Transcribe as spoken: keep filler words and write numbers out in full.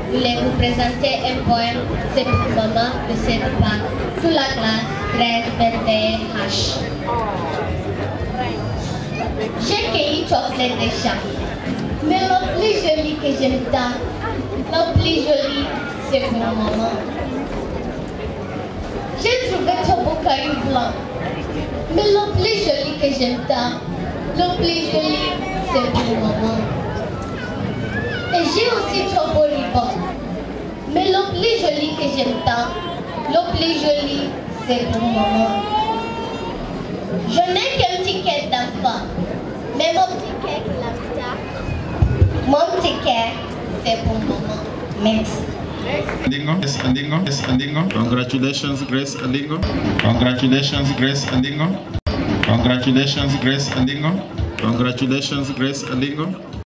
voulais vous présenter un poème, c'est pour maman de cette part, sous la classe treize vingt et un H. J'ai cueilli chocolat des champs, mais le plus joli que j'aime tant, le plus joli, c'est pour maman. J'ai trouvé ton beau caillou blanc, mais le plus joli que j'aime tant, le plus joli, c'est pour maman. Et j'ai aussi ton beau ruban, mais le plus joli que j'aime tant, le plus joli, c'est pour maman. Je n'ai qu'un petit cœur d'enfant, mais mon petit cœur qui l'a mon petit cœur, c'est pour maman. Merci. Alingo, yes, Alingo, yes, Alingo. Congratulations, Grace Alingo. Congratulations, Grace Alingo. Congratulations, Grace Alingo. Congratulations, Grace Alingo.